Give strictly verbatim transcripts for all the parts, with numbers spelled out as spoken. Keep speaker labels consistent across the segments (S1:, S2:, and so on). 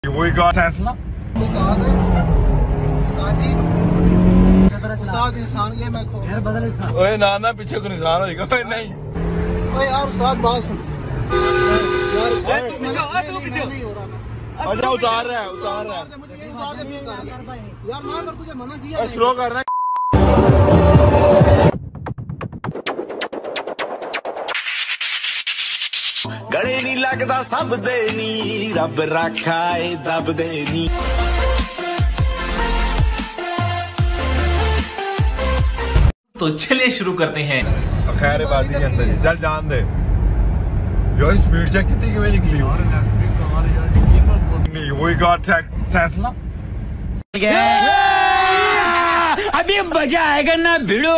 S1: वही का फैसला
S2: उस्ताद उस्ताद जी उस्ताद इंसान ये मैं खो बदल इंसान।
S1: ओए ना ना पीछे को इंसान होएगा। ओए नहीं
S2: ओए यार उस्ताद बात सुन यार नहीं हो रहा।
S1: अच्छा उतार रहा है उतार रहा है
S2: मुझे ये उतार दे यार ना कर तुझे मना किया
S1: स्लो कर रहा है।
S3: गले नहीं लगता सब दे नी रब रखा है दब दे नी।
S4: तो चलिए शुरू करते हैं।
S1: खैर बाजी के अंदर चल जान दे यार स्पीड चेक कितनी की निकली नहीं वही का टेस्ला
S5: अभी मजा आएगा ना भिड़ो।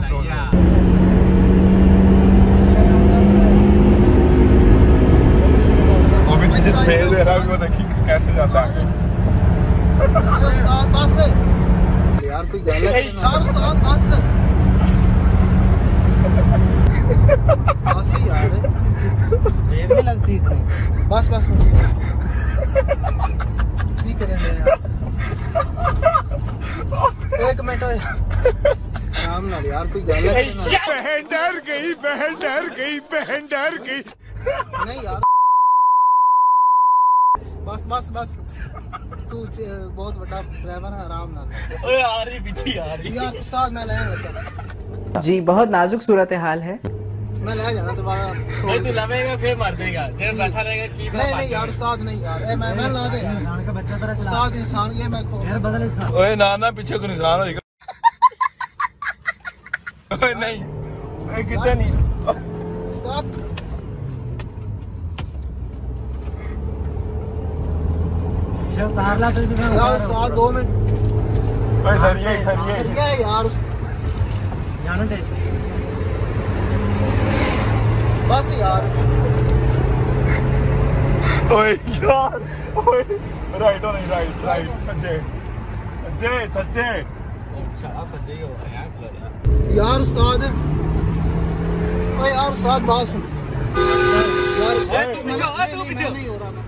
S1: जिस फेल दे रहा है वो देखी कैसे जाता है।
S2: यार कोई गल है यार उस्ताद बस बस यार ये नहीं लगती इतनी बस बस बस ठीक करेंगे यार एक मिनट आराम ना यार कोई गल है।
S1: बहन डर गई बहन डर गई बहन डर गई
S2: नहीं यार बस बस बस तू बहुत बड़ा ड्राइवर है आराम ना।
S5: ओए आ रही पीछे आ रही
S2: यार उस्ताद मैं ले जाऊंगा
S6: जी बहुत नाजुक सूरत हाल है।
S2: मैं ले जाना दोबारा
S5: नहीं तू लवेगा फिर मार देगा जब बैठा रहेगा की
S2: नहीं नहीं यार उस्ताद नहीं यार ए मैं मैं ला दे इंसान का बच्चा तेरा उस्ताद इंसान ये मैं खो बदल इंसान।
S1: ओए ना ना पीछे को इंसान होएगा। ओए नहीं ओए कितने नहीं
S2: उस्ताद उतार ला तो यार उस्ताद दो मिनट
S1: ओए सर ये सर ये
S2: ये यार जाने दे बस यार।
S1: ओए यार ओए राइट हो नहीं राइट राइट सच्चे सच्चे सच्चे
S5: अच्छा सच्चे ही हो रहा है यार
S2: यार उस्ताद ओए यार उस्ताद बात सुन यार नहीं हो रहा।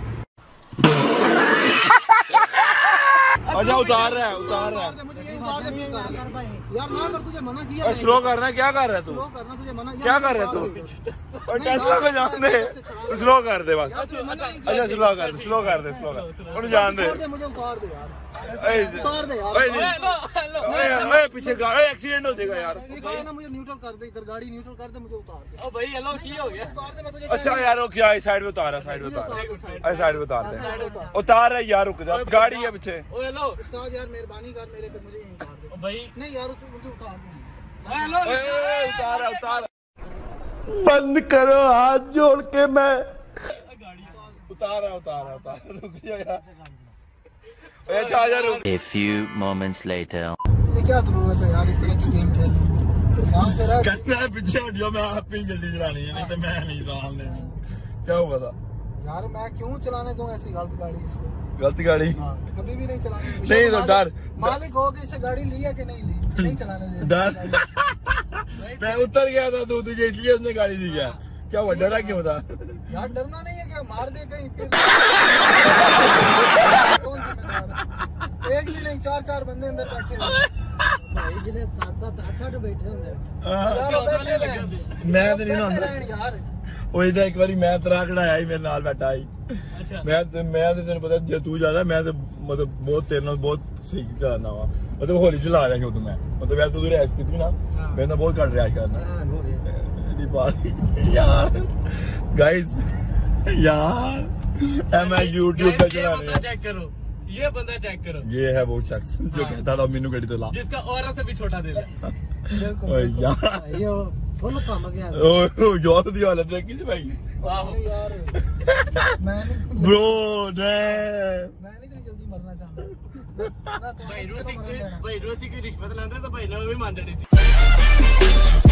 S1: अच्छा उतार रहा है उतार रहा है
S2: मुझे ये उतार दे यार ना कर तुझे मना किया
S1: स्लो करना क्या कर रहा है तू
S2: स्लो करना तुझे मना
S1: क्या कर रहा है तू और टेस्ला को जान दे स्लो कर दे बस। अच्छा स्लो कर दे स्लो कर दे स्लो कर और जान दे
S2: मुझे उतार दे यार
S1: उतार
S2: दे यार।
S1: ओए नहीं ओए पीछे गाड़ी एक्सीडेंट हो जाएगा यार।
S2: ये कहा ना मुझे न्यूट्रल कर दे इधर गाड़ी न्यूट्रल कर दे मुझे उतार दे।
S5: ओ भाई हेलो की हो गया
S2: उतार दे मैं तुझे
S1: अच्छा यार वो क्या साइड पे उतार साइड पे उतार अरे साइड पे उतार दे उतार है यार रुक जा गाड़ी है पीछे।
S5: ओ हेलो
S2: उस्ताद यार मेहरबानी कर मेरे पे मुझे यहीं उतार दे।
S5: ओ भाई
S2: नहीं यार मुझे उतार दे।
S5: ओ हेलो
S1: ओए उतार उतार
S3: बंद करो हाथ जोड़ के मैं
S1: उतार उतार उतार रुक जा यार। अच्छा आ जा रुक।
S7: A few moments later.
S2: ये क्या जरूरत है यार इस तरह की गेम खेलने काम से रहा
S1: कहते हैं पीछे हट जाओ मैं आप ही जल्दी चलानी है नहीं तो मैं नहीं चलाने क्या हुआ था
S2: यार मैं क्यों चलाने दूं ऐसी गलत गाड़ी इसको।
S1: गलत गाड़ी
S2: हाँ, कभी भी नहीं चलानी।
S1: नहीं तो डर
S2: मालिक हो कि इसे गाड़ी ली है कि नहीं ली नहीं चलाने दे
S1: डर मैं उतर गया था तू तुझे इसलिए उसने गाड़ी दी क्या क्या हुआ डरा क्यों था
S2: यार डरना नहीं है क्या मार दे कहीं फिर कौन जिम्मेदार एक भी नहीं चार चार बंदे अंदर बैठे भाई जिन्हें सात सात आठ आठ बैठे होंगे
S1: मैं तो नहीं ना
S2: यार
S1: ਉਹ ਇਹਦਾ ਇੱਕ ਵਾਰੀ ਮੈਂ ਤਰਾ ਕਢਾਇਆ ਹੀ ਮੇਰੇ ਨਾਲ ਬੈਠਾ ਹੀ ਮੈਂ ਤੇ ਮੈਂ ਤੇ ਤੈਨੂੰ ਪਤਾ ਜੇ ਤੂੰ ਜ਼ਿਆਦਾ ਮੈਂ ਤੇ ਮਤਲਬ ਬਹੁਤ ਤੇਰੇ ਨਾਲ ਬਹੁਤ ਸਹੀ ਚਲਾਣਾ ਵਾ ਮਤਲਬ ਹੌਲੀ ਚਲਾ ਰਿਹਾ ਸੀ ਉਦੋਂ ਮੈਂ ਮਤਲਬ ਯਾਰ ਤੂੰ ਰੈਸ ਕੀਤੀ ਨਾ ਮੇਰੇ ਨਾਲ ਬਹੁਤ ਘੱਟ ਰੈਸ ਕਰਨਾ ਇਹਦੀ ਬਾਤ ਯਾਰ गाइस यार मैं यूट्यूब पे चला रहा
S5: चेक करो ये बंदा चेक करो
S1: ये है वो शख्स जो कहता था मीनू गड़ी तो ला
S5: जिसका औरत से भी छोटा दिल है।
S1: ओए यार
S2: ये फुल काम गया
S1: ओ यार दी हालत देखी थी भाई
S2: यार मैं नहीं
S1: ब्रो ने
S2: मैं नहीं इतनी जल्दी मरना चाहता
S5: भाई रोसी भाई रोसी की रिश्वत लांदा तो भाई ने भी मान जानी थी।